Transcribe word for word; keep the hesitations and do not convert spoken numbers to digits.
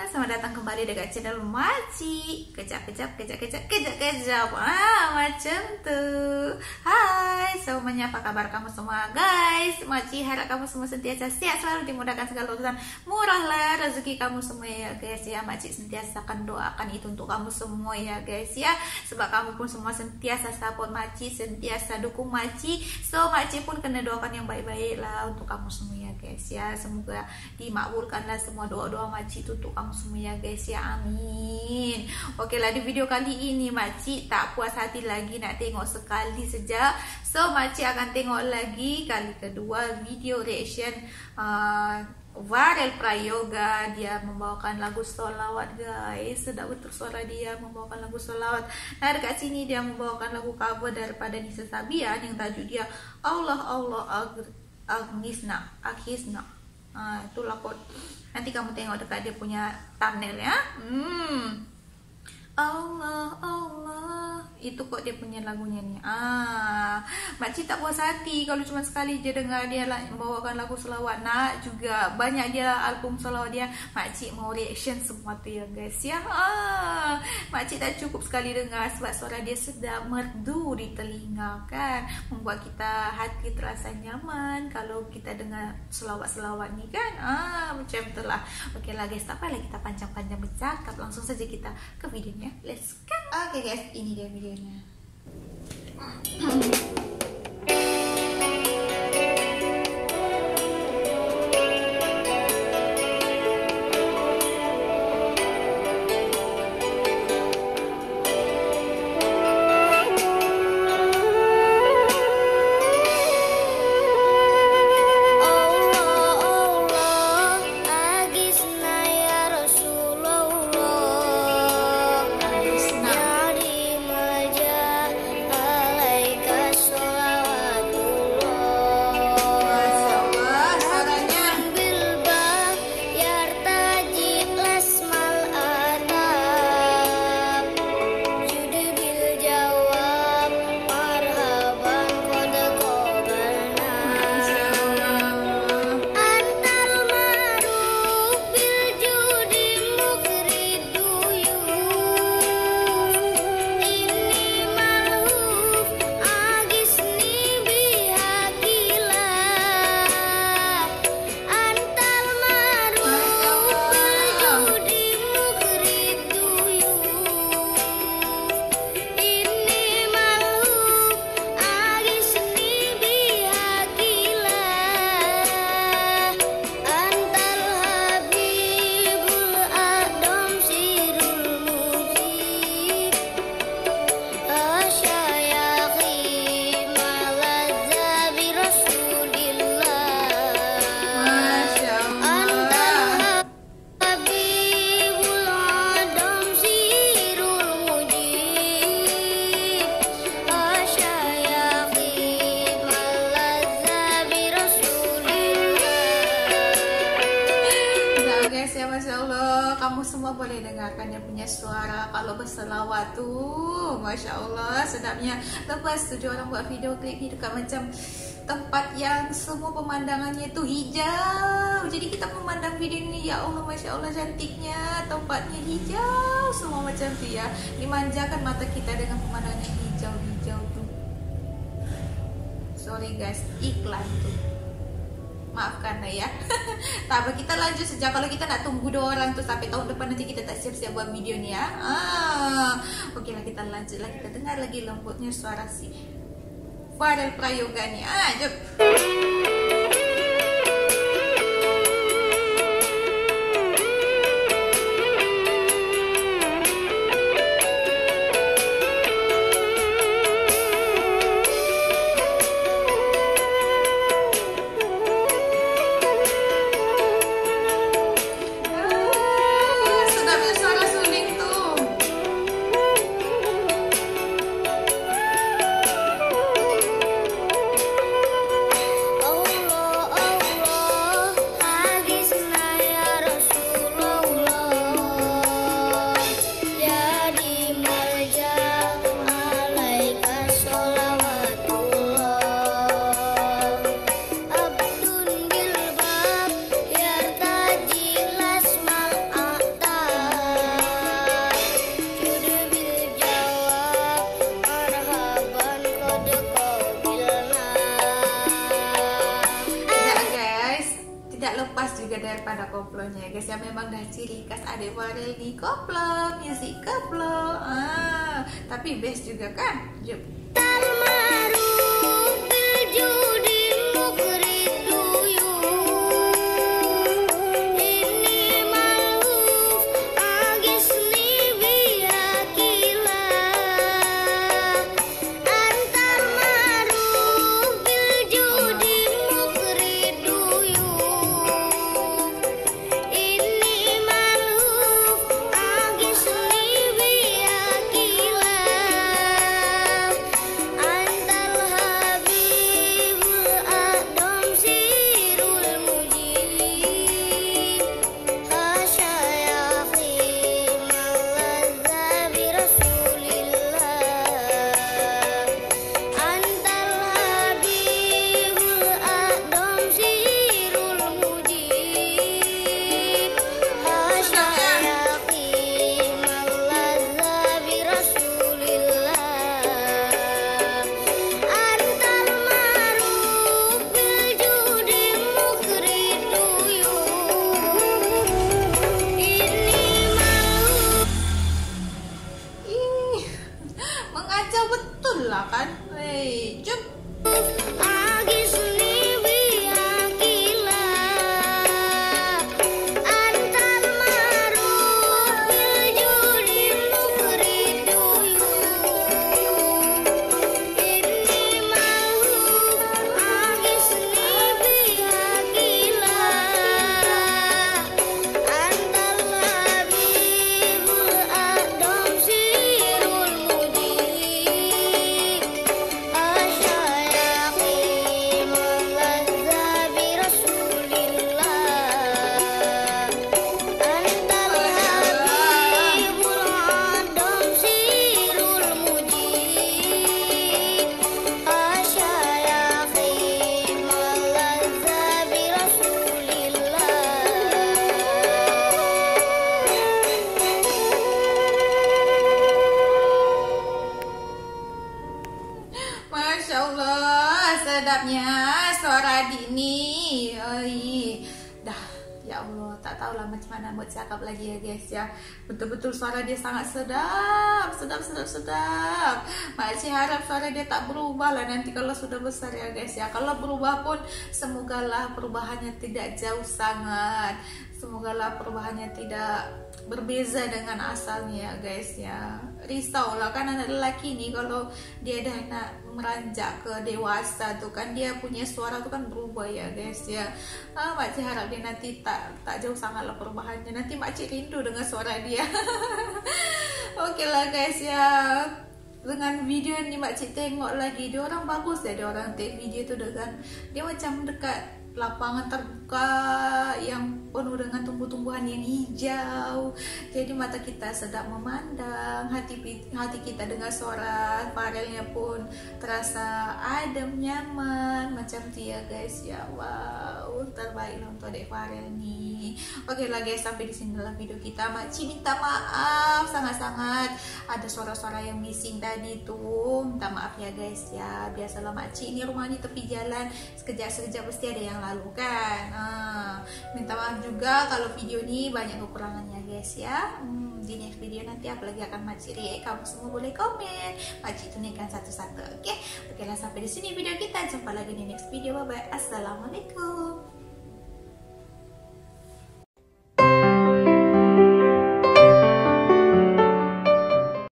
selamat datang kembali dekat channel Maci. Kejap, kejap, kejap, kejap, kejap, kejap. Ah, macam tuh. Hai semuanya, apa kabar kamu semua guys? Maci harap kamu semua sentiasa sehat, selalu dimudahkan segala urusan, murahlah rezeki kamu semua ya guys ya. Maci sentiasa akan doakan itu untuk kamu semua ya guys ya. Sebab kamu pun semua sentiasa support Maci, sentiasa dukung Maci. So Maci pun kena doakan yang baik-baik lah untuk kamu semua ya guys ya. Semoga dimakbulkanlah semua doa-doa Maci itu untuk kamu semua ya guys ya, amin. Oke lah, di video kali ini Maci tak puas hati lagi nak tengok sekali saja. So Maci akan tengok lagi kali kedua video reaction uh, Farel Prayoga. Dia membawakan lagu sholawat guys, sedap betul suara dia membawakan lagu sholawat. Nah dekat sini dia membawakan lagu cover daripada Nisa Sabian yang tajuk dia Allah Allah Ag Agnisna Akhisna. Nah, itulah kod. Nanti kamu tengok dekat dia punya thumbnail ya. Hmm. Allah Allah, itu kok dia punya lagunya nih. Ah, Makcik tak puas hati kalau cuma sekali je dengar dia membawakan lagu selawat. Nak juga banyak dia album selawat dia. Makcik mau reaction semua tu ya guys ya. Ah, Makcik tak cukup sekali dengar sebab suara dia sedap merdu di telinga kan, membuat kita hati terasa nyaman kalau kita dengar selawat-selawat ni kan. Ah, macam itulah. Okeylah guys, tak payahlah kita panjang-panjang bercakap, langsung saja kita ke videonya. Let's go. Oke okay guys, ini dia videonya. Masya Allah, kamu semua boleh dengarkan dia punya suara kalau berselawat tuh. Masya Allah, sedapnya. Lepas tu dia orang buat video klip ni dekat macam tempat yang semua pemandangannya itu hijau. Jadi kita memandang video ni, ya Allah, Masya Allah cantiknya. Tempatnya hijau semua macam tu ya. Dimanjakan mata kita dengan pemandangan yang hijau-hijau tuh. Sorry guys, iklan tuh, maafkan lah ya. Tak apa, kita lanjut saja. Kalau kita nak tunggu dua orang tu sampai tahun depan, nanti kita tak siap-siap buat video ni ya. Ah, okey lah, kita lanjut lah. Kita dengar lagi lembutnya suara si Farel Prayoga ni. Ah, jom. Oh guys ya, memang dah ciri khas Ade Farel nih, koplo, musik koplo. Ah, tapi best juga kan? Jom. Kan, hey, jom. Masya Allah, sedapnya suara Dini. Oi, dah, ya Allah, tak tahu lah macam mana mau cakap lagi ya guys ya. Betul-betul suara dia sangat sedap, sedap, sedap, sedap. Makcik harap suara dia tak berubah lah nanti kalau sudah besar ya guys ya. Kalau berubah pun, semogalah perubahannya tidak jauh sangat. Semogalah perubahannya tidak berbeza dengan asalnya guys ya. Risau lah kan anak lelaki nih kalau dia dah nak meranjak ke dewasa tuh kan, dia punya suara tuh kan berubah ya guys ya. Ah, makcik harap dia nanti tak tak jauh sangat lah perubahannya. Nanti makcik rindu dengan suara dia. Oke lah guys ya, dengan video ini makcik tengok lagi, dia orang bagus ya, dia orang take video tuh dengan dia macam dekat lapangan terbuka yang penuh dengan tumbuh-tumbuhan yang hijau, jadi mata kita sedap memandang, hati hati kita dengar suara Farelnya pun terasa adem, nyaman macam dia guys ya. Wow, terbaik lah untuk Ade Farel nih. Oke lah guys, sampai di sini lah video kita. Makcik minta maaf sangat-sangat ada suara-suara yang missing tadi tuh, minta maaf ya guys ya. Biasalah makcik ini rumahnya tepi jalan, sekejap-sekejap pasti ada yang lalu kan. Nah, minta maaf juga kalau video ini banyak kekurangannya guys ya. Hmm, di next video nanti apalagi akan makcik react, kamu semua boleh komen, makcik tunaikan satu-satu. Oke, oke lah, sampai di sini video kita. Jumpa lagi di next video. Bye bye. Assalamualaikum.